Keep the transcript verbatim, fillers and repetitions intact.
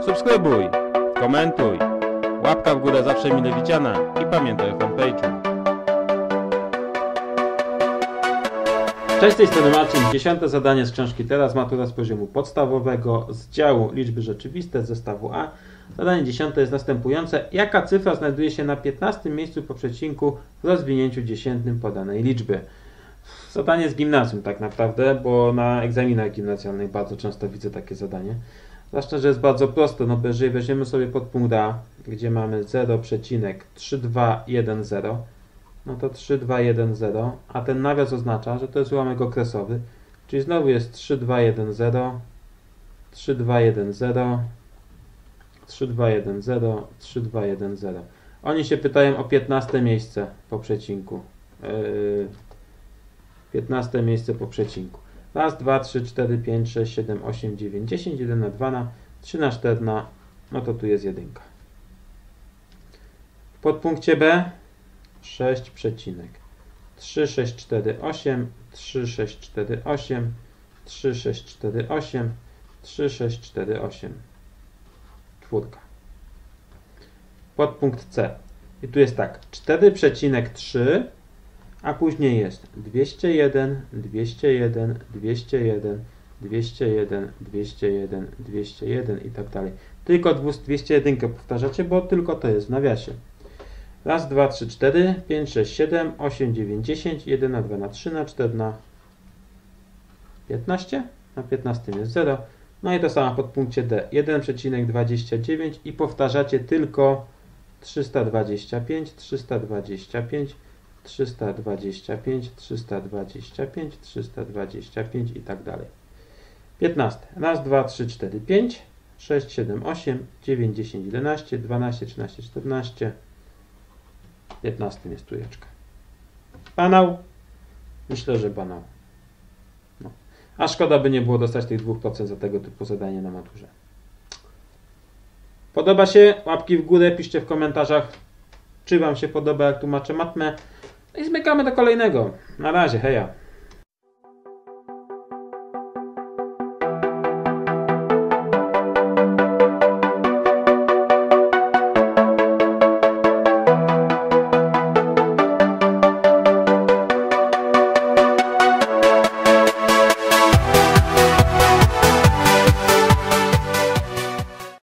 Subskrybuj, komentuj, łapka w górę zawsze mile widziana i pamiętaj o fanpage'u. Cześć, z tej strony Marcin. Dziesiąte zadanie z książki Teraz matura z poziomu podstawowego z działu liczby rzeczywiste z zestawu A. Zadanie dziesiąte jest następujące. Jaka cyfra znajduje się na piętnastym miejscu po przecinku w rozwinięciu dziesiętnym podanej liczby? Zadanie z gimnazjum tak naprawdę, bo na egzaminach gimnazjalnych bardzo często widzę takie zadanie. Zwłaszcza, że jest bardzo proste, no bo jeżeli weźmiemy sobie podpunkt A, gdzie mamy zero przecinek trzy dwa jeden zero, no to trzy dwa jeden zero, a ten nawias oznacza, że to jest ułamek okresowy, czyli znowu jest trzy dwa jeden zero, trzy dwa jeden zero, trzy dwa jeden zero, trzy dwa jeden zero. Oni się pytają o piętnaste miejsce po przecinku. Yy, piętnaste miejsce po przecinku. Raz, dwa, trzy, cztery, pięć, sześć, siedem, osiem, dziewięć, dziesięć, jeden na dwa na trzy na cztery na, no to tu jest jedynka. W podpunkcie B sześć przecinek trzy sześć cztery osiem, trzy sześć cztery osiem, trzy sześć cztery osiem, trzy sześć cztery osiem. Czwórka. Podpunkt C. I tu jest tak, cztery przecinek trzy, a później jest dwieście jeden, dwieście jeden, dwieście jeden, dwieście jeden, dwieście jeden, dwieście jeden i tak dalej. Tylko dwieście jeden powtarzacie, bo tylko to jest w nawiasie. Raz, dwa, trzy, cztery, pięć, sześć, siedem, osiem, dziewięć, dziesięć, jeden na dwa na trzy na cztery na piętnaście. Na piętnastym jest zero. No i to samo pod punkcie D. jeden przecinek dwadzieścia dziewięć i powtarzacie tylko trzysta dwadzieścia pięć, trzysta dwadzieścia pięć, trzysta dwadzieścia pięć, trzysta dwadzieścia pięć, trzysta dwadzieścia pięć i tak dalej. piętnaście. Raz, dwa, trzy, cztery, pięć, sześć, siedem, osiem, dziewięć, dziesięć, jedenaście, dwanaście, trzynaście, czternaście. piętnastym jest trójeczka. Banał? Myślę, że banał. No. A szkoda by nie było dostać tych dwa procent za tego typu zadanie na maturze. Podoba się? Łapki w górę, piszcie w komentarzach, czy Wam się podoba, jak tłumaczę matmę. No i zmykamy do kolejnego. Na razie, heja.